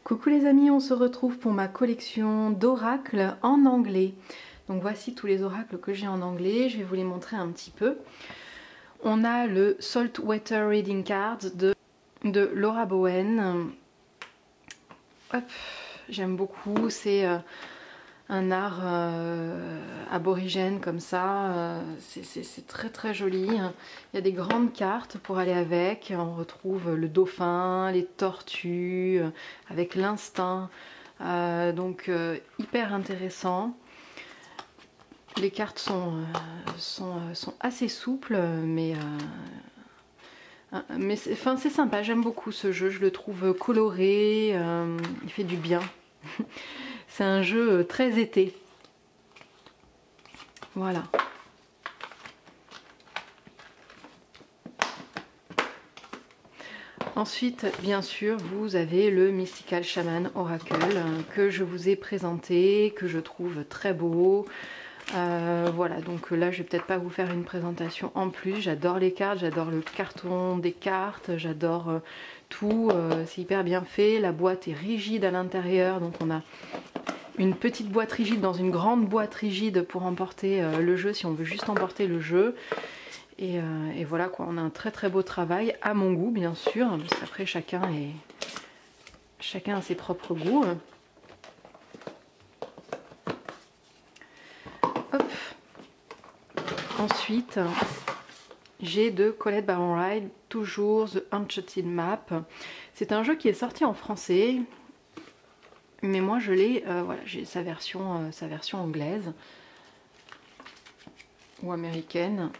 Coucou les amis, on se retrouve pour ma collection d'oracles en anglais. Donc voici tous les oracles que j'ai en anglais, je vais vous les montrer un petit peu. On a le Saltwater Reading Cards de Laura Bowen. Hop, j'aime beaucoup, c'est un art aborigène comme ça, c'est très très joli. Il y a des grandes cartes pour aller avec, on retrouve le dauphin, les tortues, avec l'instinct, donc hyper intéressant. Les cartes sont assez souples, mais c'est sympa, j'aime beaucoup ce jeu, je le trouve coloré, il fait du bien. C'est un jeu très été. Voilà. Ensuite, bien sûr, vous avez le Mystical Shaman Oracle que je vous ai présenté, que je trouve très beau. Voilà, donc là je vais peut-être pas vous faire une présentation en plus. J'adore les cartes, j'adore le carton des cartes, j'adore tout, c'est hyper bien fait. La boîte est rigide à l'intérieur, donc on a une petite boîte rigide dans une grande boîte rigide pour emporter le jeu si on veut juste emporter le jeu. Et voilà quoi, on a un très très beau travail à mon goût bien sûr, parce qu'après chacun a ses propres goûts. Hop. Ensuite, j'ai de Colette Baron-Ryde, toujours The Enchanted Map. C'est un jeu qui est sorti en français, mais moi je l'ai, voilà, j'ai sa version anglaise ou américaine.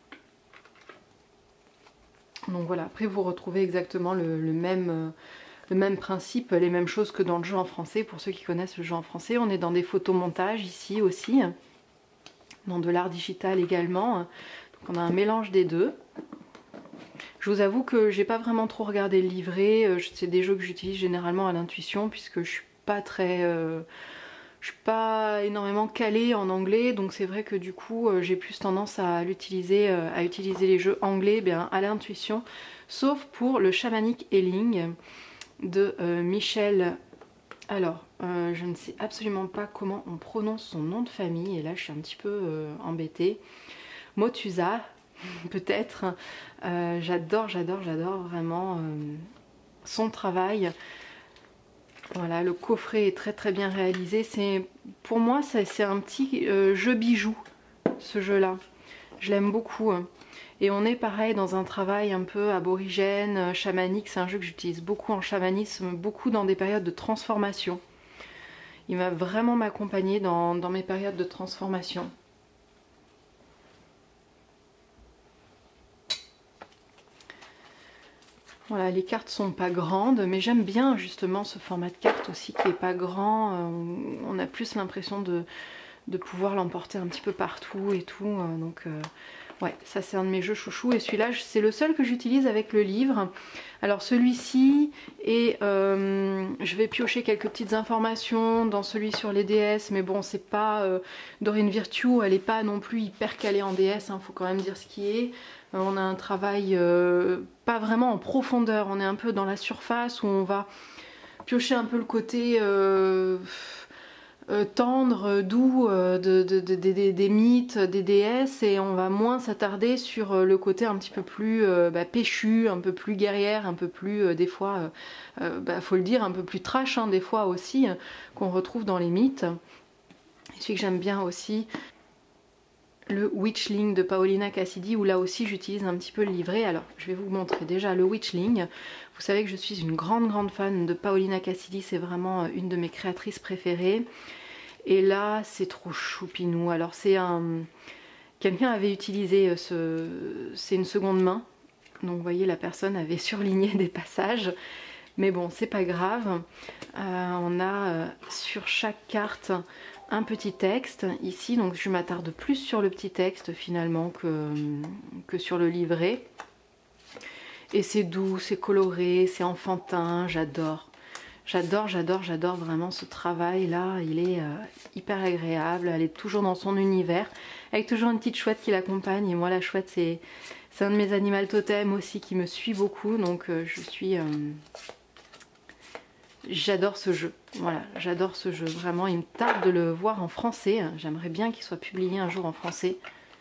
Donc voilà, après vous retrouvez exactement le même principe, les mêmes choses que dans le jeu en français, pour ceux qui connaissent le jeu en français. On est dans des photomontages ici aussi, dans de l'art digital également. Donc on a un mélange des deux. Je vous avoue que j'ai pas vraiment trop regardé le livret, c'est des jeux que j'utilise généralement à l'intuition puisque je suis pas énormément calée en anglais, donc c'est vrai que du coup j'ai plus tendance à utiliser les jeux anglais à l'intuition, sauf pour le Shamanic Healing de Michel. Alors, je ne sais absolument pas comment on prononce son nom de famille, et là je suis un petit peu embêtée. Mothusa, peut-être. J'adore vraiment son travail. Voilà, le coffret est très très bien réalisé. Pour moi, c'est un petit jeu bijou, ce jeu-là. Je l'aime beaucoup. Et on est pareil dans un travail un peu aborigène, chamanique. C'est un jeu que j'utilise beaucoup en chamanisme, beaucoup dans des périodes de transformation. Il va vraiment m'accompagner dans mes périodes de transformation. Voilà, les cartes sont pas grandes, mais j'aime bien justement ce format de carte aussi qui est pas grand. On a plus l'impression de pouvoir l'emporter un petit peu partout et tout. Ouais, ça c'est un de mes jeux chouchous. Et celui-là, c'est le seul que j'utilise avec le livre. Alors celui-ci, et je vais piocher quelques petites informations dans celui sur les déesses, mais bon, c'est pas Doreen Virtue, elle est pas non plus hyper calée en déesse, faut quand même dire ce qui est. On a un travail pas vraiment en profondeur, on est un peu dans la surface où on va piocher un peu le côté tendre, doux des mythes, des déesses, et on va moins s'attarder sur le côté un petit peu plus péchu, un peu plus guerrière, un peu plus des fois, faut le dire, un peu plus trash des fois aussi, qu'on retrouve dans les mythes. Et celui que j'aime bien aussi, le Witchling de Paolina Cassidy, où là aussi j'utilise un petit peu le livret. Alors je vais vous montrer déjà le Witchling. Vous savez que je suis une grande fan de Paolina Cassidy, c'est vraiment une de mes créatrices préférées. Et là c'est trop choupinou. Alors c'est quelqu'un avait utilisé c'est une seconde main, donc vous voyez la personne avait surligné des passages, mais bon c'est pas grave. On a sur chaque carte un petit texte ici, donc je m'attarde plus sur le petit texte finalement que sur le livret. Et c'est doux, c'est coloré, c'est enfantin, j'adore vraiment ce travail là, il est hyper agréable, elle est toujours dans son univers, avec toujours une petite chouette qui l'accompagne, et moi la chouette c'est un de mes animaux totems aussi qui me suit beaucoup, donc je suis j'adore ce jeu. Voilà, j'adore ce jeu. Vraiment, il me tarde de le voir en français. J'aimerais bien qu'il soit publié un jour en français.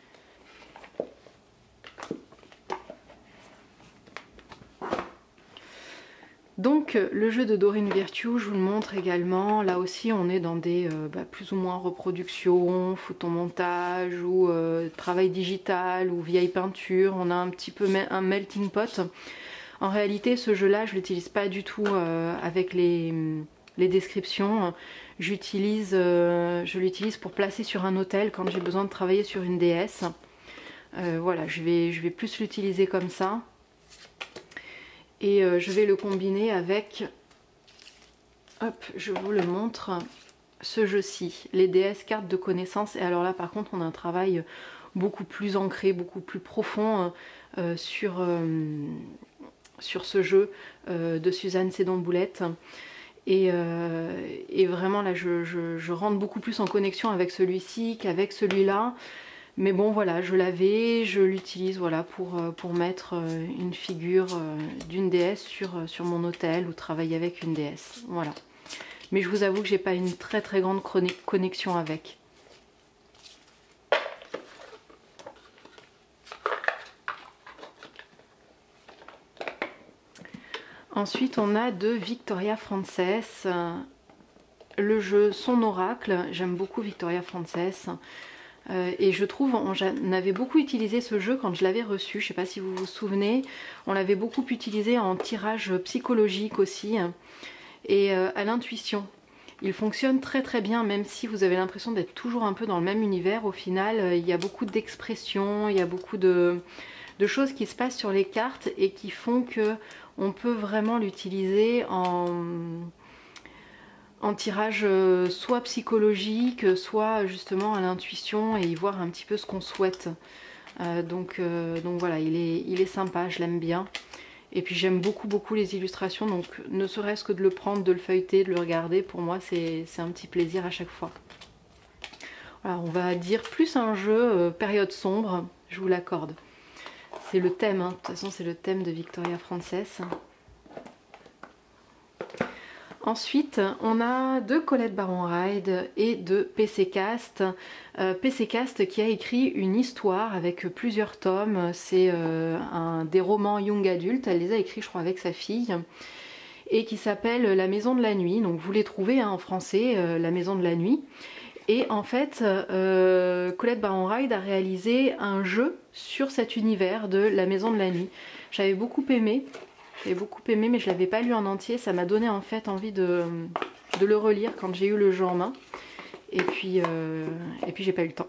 Donc le jeu de Dorine Virtue, je vous le montre également. Là aussi on est dans des plus ou moins reproductions, photomontage ou travail digital ou vieille peinture. On a un petit peu un melting pot. En réalité ce jeu là je l'utilise pas du tout avec les descriptions. Je l'utilise pour placer sur un hôtel quand j'ai besoin de travailler sur une déesse. Voilà, je vais plus l'utiliser comme ça. Et je vais le combiner avec, hop, je vous le montre, ce jeu-ci, les déesses cartes de connaissances. Et alors là par contre on a un travail beaucoup plus ancré, beaucoup plus profond sur ce jeu de Suzanne Sédon-Boulette. Et vraiment là je rentre beaucoup plus en connexion avec celui-ci qu'avec celui-là. Mais bon voilà, je l'avais, je l'utilise voilà, pour mettre une figure d'une déesse sur mon autel ou travailler avec une déesse. Voilà. Mais je vous avoue que j'ai pas une très grande connexion avec. Ensuite on a de Victoria Frances, le jeu Son Oracle. J'aime beaucoup Victoria Frances. Et je trouve, on avait beaucoup utilisé ce jeu quand je l'avais reçu, je ne sais pas si vous vous souvenez, on l'avait beaucoup utilisé en tirage psychologique aussi, et à l'intuition. Il fonctionne très bien, même si vous avez l'impression d'être toujours un peu dans le même univers. Au final, il y a beaucoup d'expressions, il y a beaucoup de choses qui se passent sur les cartes et qui font que on peut vraiment l'utiliser en tirage soit psychologique, soit justement à l'intuition et y voir un petit peu ce qu'on souhaite. Donc voilà, il est sympa, je l'aime bien. Et puis j'aime beaucoup les illustrations, donc ne serait-ce que de le prendre, de le feuilleter, de le regarder, pour moi c'est un petit plaisir à chaque fois. Voilà, on va dire plus un jeu période sombre, je vous l'accorde. C'est le thème, hein. De toute façon c'est le thème de Victoria Frances. Ensuite, on a de Colette Baron-Ryde et de PC Cast. PC Cast qui a écrit une histoire avec plusieurs tomes. C'est des romans young adultes. Elle les a écrits, je crois, avec sa fille. Et qui s'appelle La Maison de la Nuit. Donc vous les trouvez hein, en français, La Maison de la Nuit. Et en fait, Colette Baron-Ryde a réalisé un jeu sur cet univers de La Maison de la Nuit. J'avais beaucoup aimé. J'ai beaucoup aimé mais je l'avais pas lu en entier, ça m'a donné en fait envie de le relire quand j'ai eu le jeu en main. Et puis j'ai pas eu le temps.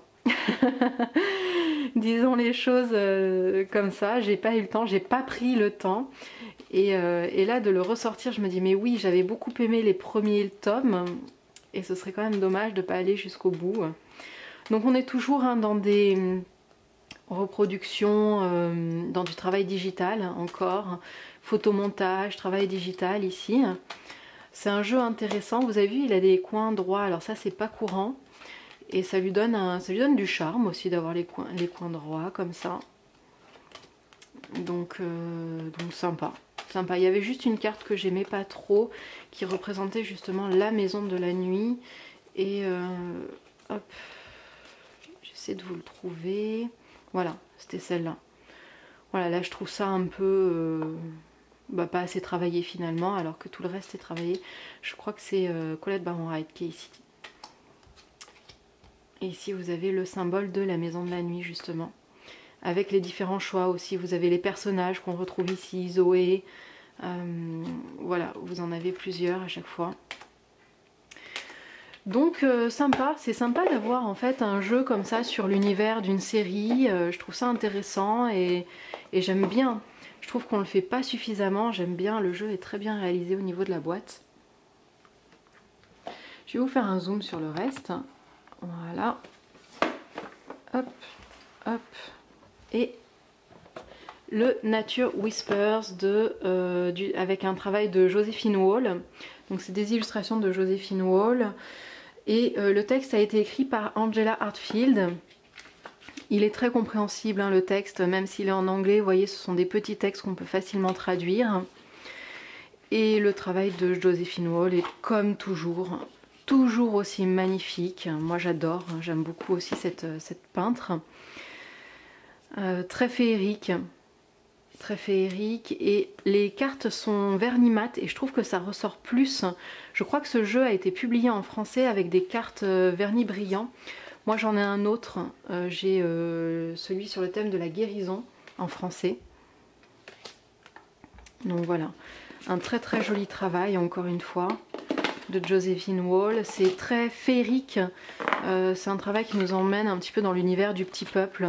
Disons les choses comme ça, j'ai pas eu le temps, j'ai pas pris le temps. Et là de le ressortir, je me dis mais oui, j'avais beaucoup aimé les premiers tomes et ce serait quand même dommage de pas aller jusqu'au bout. Donc on est toujours hein, dans des reproductions, dans du travail digital encore. Photomontage, travail digital ici. C'est un jeu intéressant. Vous avez vu, il a des coins droits. Alors ça, c'est pas courant. Et ça lui donne du charme aussi d'avoir les coins droits comme ça. Donc sympa. Sympa. Il y avait juste une carte que j'aimais pas trop qui représentait justement la maison de la nuit. Et hop, j'essaie de vous le trouver. Voilà, c'était celle-là. Voilà, là je trouve ça un peu pas assez travaillé finalement, alors que tout le reste est travaillé. Je crois que c'est Colette Baron-Ryde qui est ici. Et ici vous avez le symbole de la maison de la nuit justement. Avec les différents choix aussi, vous avez les personnages qu'on retrouve ici, Zoé. Voilà, vous en avez plusieurs à chaque fois. Donc sympa, c'est sympa d'avoir en fait un jeu comme ça sur l'univers d'une série. Je trouve ça intéressant et j'aime bien. Je trouve qu'on le fait pas suffisamment, j'aime bien, le jeu est très bien réalisé au niveau de la boîte. Je vais vous faire un zoom sur le reste. Voilà. Hop, hop. Et le Nature Whispers avec un travail de Joséphine Wall. Donc c'est des illustrations de Joséphine Wall. Et le texte a été écrit par Angela Hartfield. Il est très compréhensible hein, le texte, même s'il est en anglais. Vous voyez, ce sont des petits textes qu'on peut facilement traduire. Et le travail de Joséphine Wall est comme toujours aussi magnifique. Moi j'adore, j'aime beaucoup aussi cette peintre. Très féerique. Très féerique, et les cartes sont vernis mat et je trouve que ça ressort plus. Je crois que ce jeu a été publié en français avec des cartes vernis brillant. Moi j'en ai un autre, j'ai celui sur le thème de la guérison en français. Donc voilà, un très joli travail encore une fois de Joséphine Wall. C'est très féerique, c'est un travail qui nous emmène un petit peu dans l'univers du petit peuple.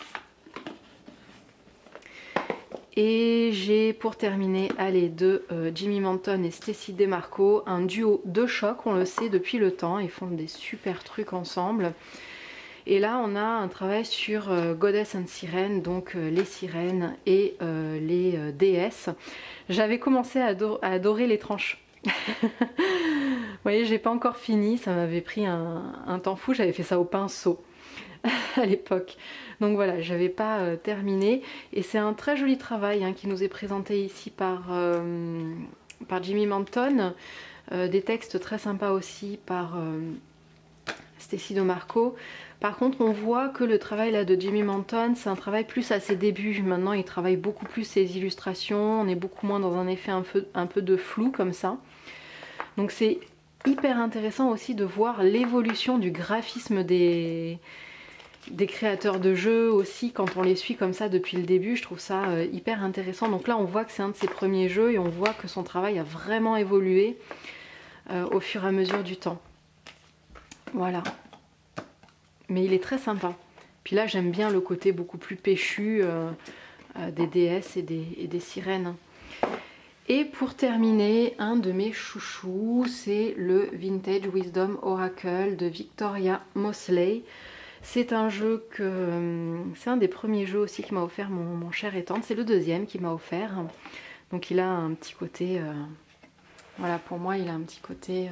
Et j'ai pour terminer, allez, de Jimmy Manton et Stacy DeMarco, un duo de choc, on le sait depuis le temps, ils font des super trucs ensemble. Et là on a un travail sur Goddess and Sirène, donc les sirènes et les déesses. J'avais commencé à adorer les tranches. Vous voyez, j'ai pas encore fini, ça m'avait pris un temps fou, j'avais fait ça au pinceau à l'époque. Donc voilà, j'avais pas terminé. Et c'est un très joli travail hein, qui nous est présenté ici par Jimmy Manton. Des textes très sympas aussi par Stacy DeMarco. Par contre, on voit que le travail là de Jimmy Manton, c'est un travail plus à ses débuts. Maintenant, il travaille beaucoup plus ses illustrations. On est beaucoup moins dans un effet un peu de flou comme ça. Donc c'est hyper intéressant aussi de voir l'évolution du graphisme des créateurs de jeux aussi, quand on les suit comme ça depuis le début. Je trouve ça hyper intéressant. Donc là on voit que c'est un de ses premiers jeux et on voit que son travail a vraiment évolué au fur et à mesure du temps. Voilà, mais il est très sympa. Puis là j'aime bien le côté beaucoup plus péchu des déesses et des sirènes. Et pour terminer, un de mes chouchous, c'est le Vintage Wisdom Oracle de Victoria Mosley. C'est un jeu c'est un des premiers jeux aussi qui m'a offert mon cher et tendre. C'est le deuxième qui m'a offert. Donc il a un petit côté, voilà, pour moi il a un petit côté,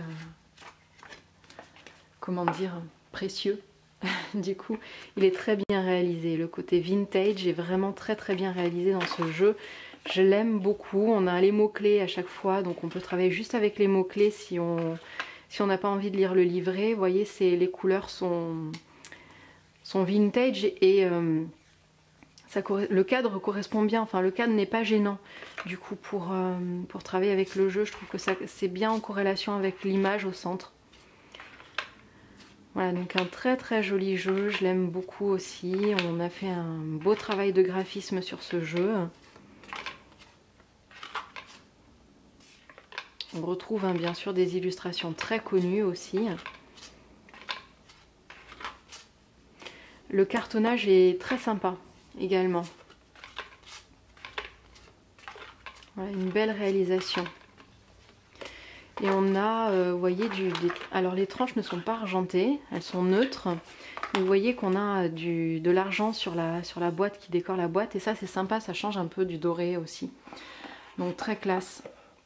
comment dire, précieux. Du coup, il est très bien réalisé. Le côté vintage est vraiment très bien réalisé dans ce jeu. Je l'aime beaucoup. On a les mots-clés à chaque fois, donc on peut travailler juste avec les mots-clés si on n'a pas envie de lire le livret. Vous voyez, les couleurs sont vintage et le cadre correspond bien. Enfin, le cadre n'est pas gênant. Du coup, pour travailler avec le jeu, je trouve que c'est bien en corrélation avec l'image au centre. Voilà, donc un très joli jeu. Je l'aime beaucoup aussi. On a fait un beau travail de graphisme sur ce jeu. On retrouve hein, bien sûr des illustrations très connues aussi. Le cartonnage est très sympa également. Voilà, une belle réalisation. Et on a, vous voyez, alors les tranches ne sont pas argentées, elles sont neutres. Vous voyez qu'on a de l'argent sur la boîte qui décore la boîte. Et ça c'est sympa, ça change un peu du doré aussi. Donc très classe.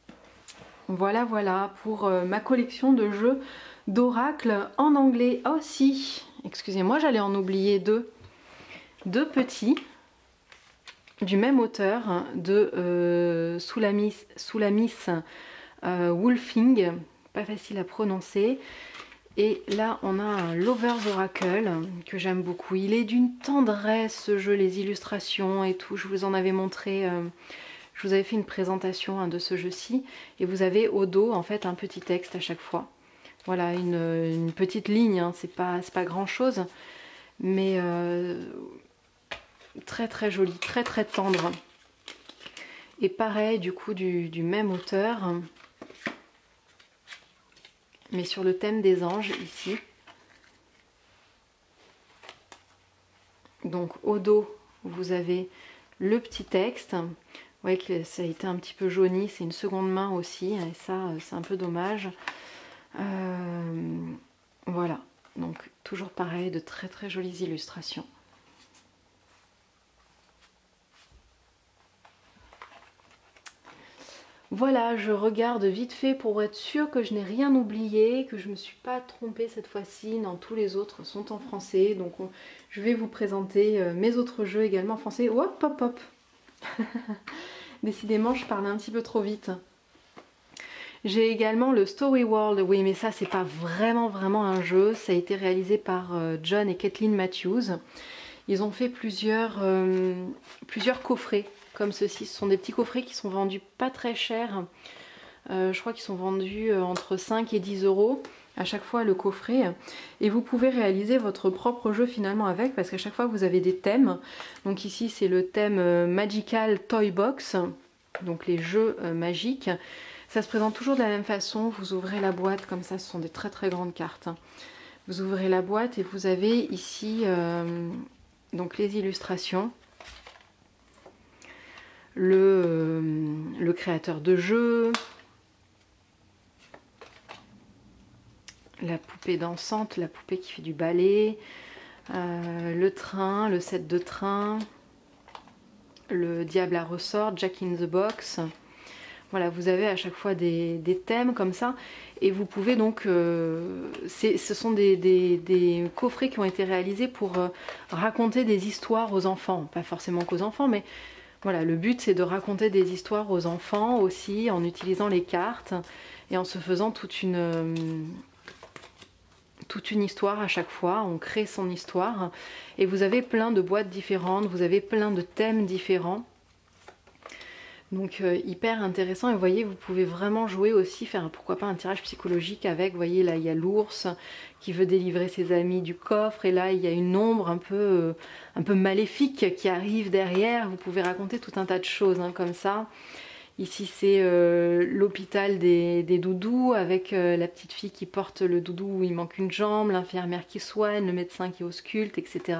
Voilà pour ma collection de jeux d'oracle en anglais. Oh si, excusez-moi, j'allais en oublier deux petits du même auteur, hein, de Soulamis Wolfing, pas facile à prononcer. Et là on a un Lover's Oracle que j'aime beaucoup. Il est d'une tendresse ce jeu, les illustrations et tout. Je vous en avais montré, je vous avais fait une présentation hein, de ce jeu-ci. Et vous avez au dos en fait un petit texte à chaque fois. Voilà, une petite ligne, hein, c'est pas grand chose. Mais très joli, très tendre. Et pareil du coup du même auteur. Mais sur le thème des anges ici. Donc au dos vous avez le petit texte. Vous voyez que ça a été un petit peu jauni, c'est une seconde main aussi, et ça c'est un peu dommage. Voilà, donc toujours pareil, de très jolies illustrations. Voilà, je regarde vite fait pour être sûre que je n'ai rien oublié, que je ne me suis pas trompée cette fois-ci. Non, tous les autres sont en français, donc je vais vous présenter mes autres jeux également en français. Hop. Décidément, je parle un petit peu trop vite. J'ai également le Story World, oui mais ça c'est pas vraiment un jeu, ça a été réalisé par John et Kathleen Matthews. Ils ont fait plusieurs coffrets comme ceci, ce sont des petits coffrets qui sont vendus pas très cher, je crois qu'ils sont vendus entre 5 et 10 euros à chaque fois le coffret, et vous pouvez réaliser votre propre jeu finalement avec, parce qu'à chaque fois vous avez des thèmes. Donc ici c'est le thème Magical Toy Box, donc les jeux magiques. Ça se présente toujours de la même façon, vous ouvrez la boîte comme ça, ce sont des très grandes cartes. Vous ouvrez la boîte et vous avez ici donc les illustrations, le créateur de jeu, la poupée dansante, la poupée qui fait du ballet, le train, le set de train, le diable à ressort, Jack in the Box. Voilà, vous avez à chaque fois des thèmes comme ça, et vous pouvez donc, ce sont des coffrets qui ont été réalisés pour raconter des histoires aux enfants, pas forcément qu'aux enfants, mais voilà, le but c'est de raconter des histoires aux enfants aussi, en utilisant les cartes, et en se faisant toute une histoire à chaque fois, on crée son histoire, et vous avez plein de boîtes différentes, vous avez plein de thèmes différents. Donc hyper intéressant, et vous voyez vous pouvez vraiment jouer aussi, faire pourquoi pas un tirage psychologique avec, vous voyez là il y a l'ours qui veut délivrer ses amis du coffre, et là il y a une ombre un peu maléfique qui arrive derrière, vous pouvez raconter tout un tas de choses hein, comme ça. Ici c'est l'hôpital des doudous, avec la petite fille qui porte le doudou où il manque une jambe, l'infirmière qui soigne, le médecin qui ausculte, etc.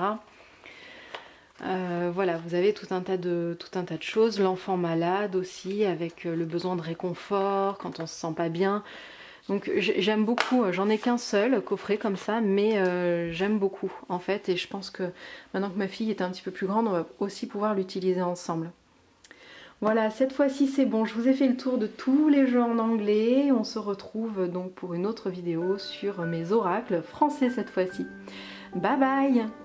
Voilà, vous avez tout un tas de choses, l'enfant malade aussi, avec le besoin de réconfort quand on se sent pas bien. Donc j'aime beaucoup, j'en ai qu'un seul coffret comme ça, mais j'aime beaucoup en fait, et je pense que maintenant que ma fille est un petit peu plus grande, on va aussi pouvoir l'utiliser ensemble. Voilà, cette fois-ci c'est bon, je vous ai fait le tour de tous les jeux en anglais. On se retrouve donc pour une autre vidéo sur mes oracles français cette fois-ci. Bye bye!